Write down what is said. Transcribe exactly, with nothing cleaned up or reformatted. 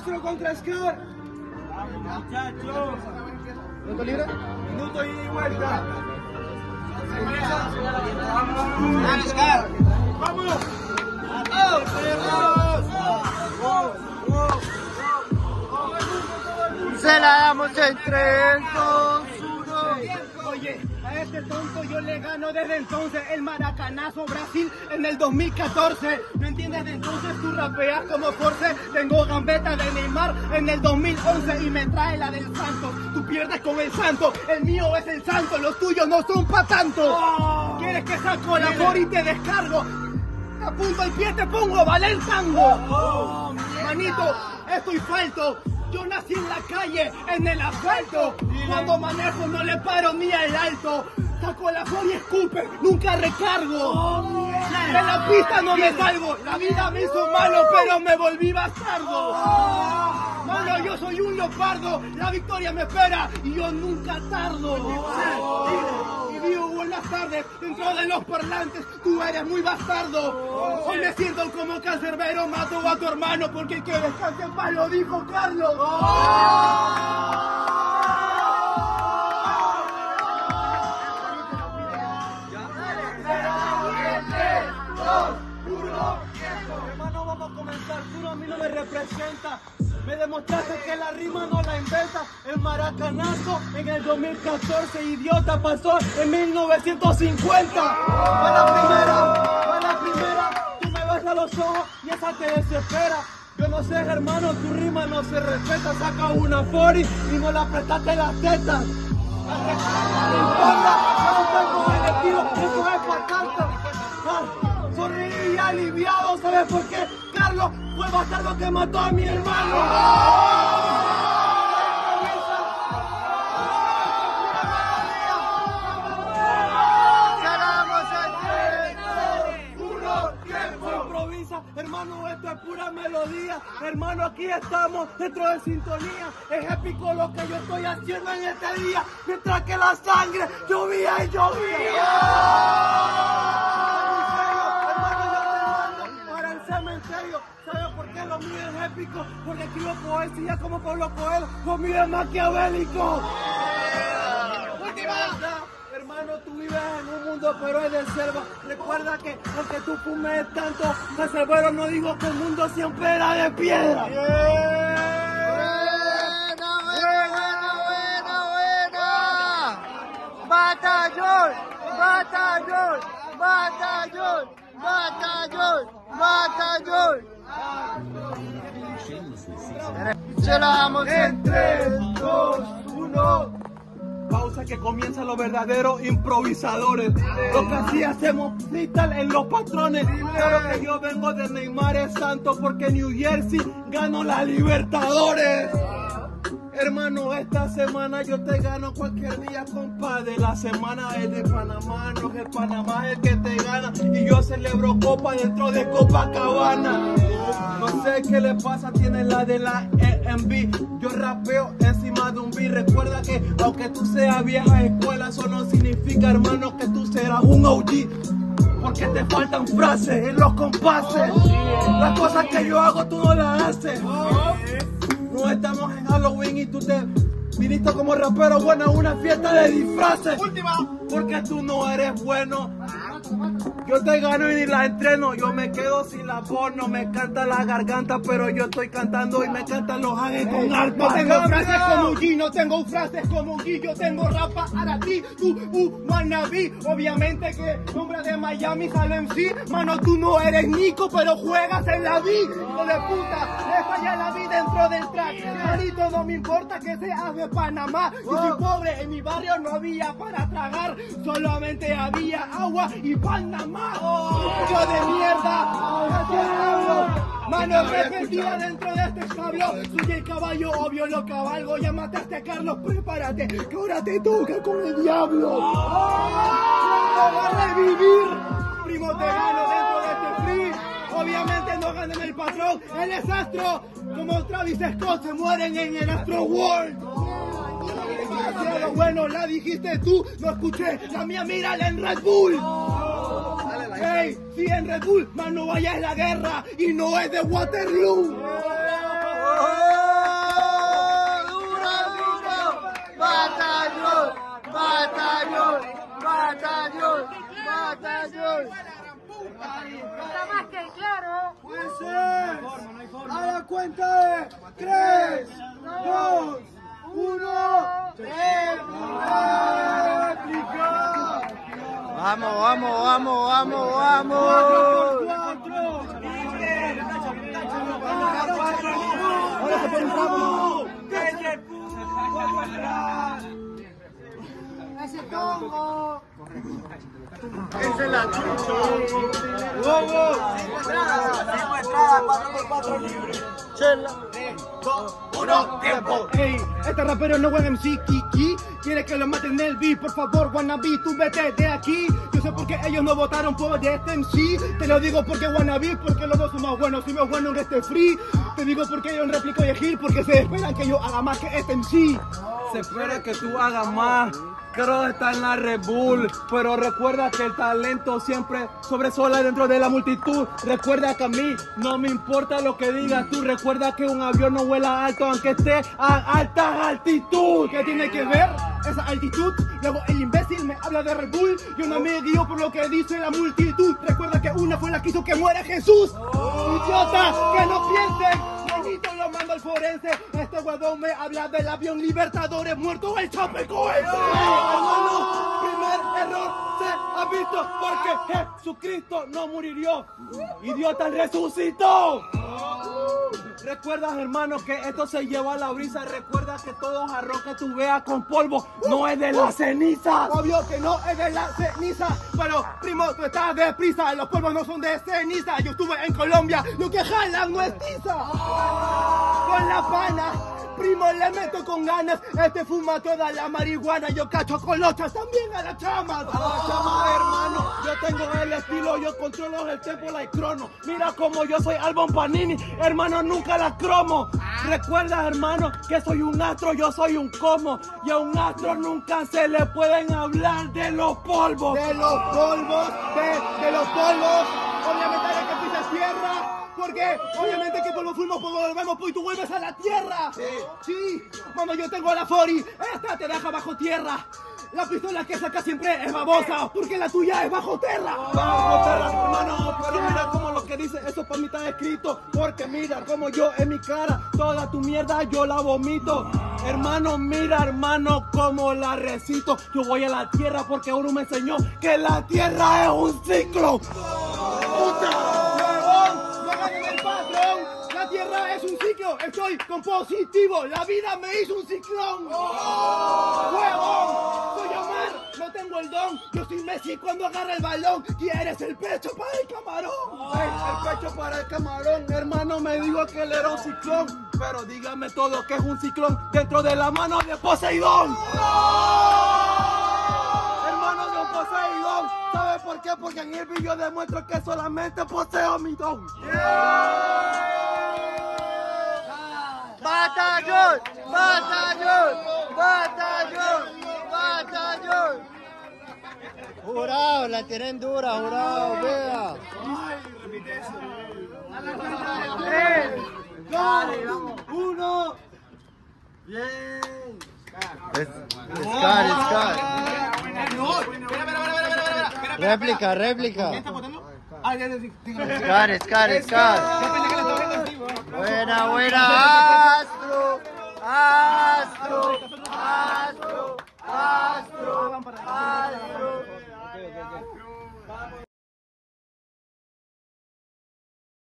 Castro contra Scar. Muchachos. ¿Minuto libre? Minuto y vuelta. ¡Vamos, Scar! ¡Vamos! Se la damos en tres, dos, uno. Oye, a este tonto yo le gano desde entonces el maracanazo Brasil en el dos mil catorce. ¿No entiendes? De entonces tú rapeas como Force. Tengo gambeta de Neymar en el dos mil once y me trae la del Santo. Tú pierdes con el Santo, el mío es el Santo, los tuyos no son pa' tanto. Oh, ¿quieres que saco la for y te descargo? Te apunto el pie, te pongo, vale el tango. Oh, oh, manito, estoy falto. Yo nací en la calle, en el asfalto. Cuando manejo no le paro ni al alto. Saco la for y escupe, nunca recargo. En la pista no me salgo. La vida me hizo malo, pero me volví bastardo. Mano, yo soy un leopardo. La victoria me espera y yo nunca tardo. Y digo buenas tardes dentro de los parlantes. Tú eres muy bastardo. Hoy me siento como cancerbero. Mato a tu hermano porque que descanse en paz, lo dijo Carlos. Hermano, vamos a comenzar. Puro a mí no me representa. Me demostraste que la rima no la inventa. El maracanazo en el dos mil catorce, idiota, pasó en mil novecientos cincuenta. Fue la primera, fue la primera. Tú me ves a los ojos y esa te desespera. Yo no sé, hermano, tu rima no se respeta. Saca una forty y no la prestaste las tetas. No importa, yo tengo el estilo, eso es patata. Sonreí aliviado, ¿sabes por qué? Carlos fue el bastardo que mató a mi hermano. Hermano, esto es pura melodía. Hermano, aquí estamos dentro de sintonía. Es épico lo que yo estoy haciendo en este día. Mientras que la sangre llovía y llovía. Hermano, yo te mando para el cementerio. ¿Sabes por qué lo mío es épico? Porque escribo poesía como Pablo Coelho. Lo mío es maquiavélico. Última. Hermano, tú vives en un mundo pero es de selva. Recuerda que aunque tú fumes tanto, cancerbero no digo que el mundo siempre era de piedra. Yeah. Buena, buena, buena, buena. Batallón, batallón, batallón, batallón, batallón. Se la damos en tres, dos, uno. Pausa que comienza los verdaderos improvisadores. Lo que así hacemos freestyle en los patrones. Claro que yo vengo de Neymar es santo porque New Jersey ganó la Libertadores. Hermano, esta semana yo te gano cualquier día, compadre. La semana es de Panamá, no es el Panamá el que te gana. Y yo celebro copa dentro de Copacabana. No sé qué le pasa, tiene la de la E M B. Yo rapeo encima de un beat. Recuerda que aunque tú seas vieja escuela, eso no significa, hermano, que tú serás un O G. Porque te faltan frases en los compases. Las cosas que yo hago tú no las haces. No estamos en Halloween y tú te viniste como rapero bueno a una fiesta de disfraces. Última. Porque tú no eres bueno. Yo te gano y ni la entreno. Yo me quedo sin la voz, no me canta la garganta, pero yo estoy cantando y me cantan los ángeles con arpa. No tengo frases como G, no tengo frases como G. Yo tengo rapa para ti, tú, uh, wannabe. Obviamente que nombre de Miami sale en sí. Mano, tú no eres Nico, pero juegas en la V. Hijo de puta, le falla la vida dentro del track. Manito, no me importa que seas de Panamá. Yo soy pobre, en mi barrio no había para tragar. Solamente había agua y Panamá. Yo de mierda, ¿qué hablo? Mano arrepentida dentro de este establo. Soy el caballo, obvio lo cabalgo. Ya mataste a Carlos, prepárate, que ahora te toca con el diablo. ¡No va a revivir! Primo, te gano dentro de este free. Obviamente no ganan el patrón. Él es astro, como Travis Scott, se mueren en el Astro World. Demasiado bueno, la dijiste tú, no escuché. La mía, mírala en Red Bull. Hey, si en Red Bull, más no vaya es la guerra y no es de Waterloo. cuenta de tres, dos, uno. ¡Réplica! Vamos, vamos, vamos, vamos, vamos. Ahora se pone un ramo. Ese tongo. Esa es la chucha. Wow, wow. Cinco entradas, cuatro por cuatro libres. Chela. Dos, uno, tiempo. Hey, este rapero no es M C Kiki. Quiere que lo maten en el beat, por favor, Wannabe, tú vete de aquí. Yo sé por qué ellos no votaron por este M C. Te lo digo porque Wannabe, porque los dos son más buenos. Si me es bueno en este free. Te digo porque yo en réplica y Gil, porque se esperan que yo haga más que este M C. Se espera que tú hagas más. Creo está en la Red Bull, pero recuerda que el talento siempre sobresola dentro de la multitud. Recuerda que a mí no me importa lo que digas tú. Recuerda que un avión no vuela alto aunque esté a alta altitud. ¿Qué tiene que ver esa altitud? Luego el imbécil me habla de Red Bull. Yo no me guío por lo que dice la multitud. Recuerda que una fue la que hizo que muera Jesús. ¡Idiota! ¡Que no piensen! Bonito lo mando al forense. Este guadón me habla del avión Libertadores muerto el Chapecoense. Hermano, primer error se ha visto porque Jesucristo no murió. Idiota, resucitó. Recuerda, hermano, que esto se lleva a la brisa. Recuerda que todo jarrón que tú veas con polvo no es de la ceniza. Obvio que no es de la ceniza. Pero, primo, tú estás deprisa. Los polvos no son de ceniza. Yo estuve en Colombia. Lo que jalan no es tiza. Con la pana, primo, le meto con ganas. Este fuma toda la marihuana. Yo cacho colochas también a las chamas. A la chama, hermano, yo tengo el estilo, yo controlo el tempo, la crono. Mira como yo soy Albon Panini, hermano, nunca la cromo. Recuerda, hermano, que soy un astro, yo soy un como. Y a un astro nunca se le pueden hablar de los polvos. De los polvos, de, de los polvos. Obviamente hay que pisar tierra. Porque obviamente que polvo fuimos, polvo volvemos, pues tú vuelves a la tierra. Sí. Sí. Mano, yo tengo la Fori. Esta te deja bajo tierra. La pistola que saca siempre es babosa, porque la tuya es bajo tierra. Bajo tierra, hermano, pero mira como lo que dice, eso para mí está escrito. Porque mira como yo en mi cara, toda tu mierda yo la vomito. Hermano, mira, hermano, como la recito. Yo voy a la tierra porque uno me enseñó que la tierra es un ciclo. ¡Puta! La tierra es un ciclo, estoy con positivo, la vida me hizo un ciclón. ¡Oh! ¡Huevón! Soy Omar, no tengo el don, yo soy Messi cuando agarra el balón. ¿Quieres el pecho para el camarón? Hey, el pecho para el camarón, hermano me dijo que él era un ciclón. Pero dígame todo que es un ciclón dentro de la mano de Poseidón. ¡Oh! Hermano de un Poseidón, ¿sabe por qué? Porque en el video demuestro que solamente poseo mi don. Yeah. ¡Batallón! ¡Batallón! ¡Batallón! ¡Batallón! Jurado, la tienen dura, jurado, vea. Tres, dos, uno. Bien. Es Scar, Scar. Réplica, réplica. Scar, Scar, Scar. Buena, buena, Astro. Astro.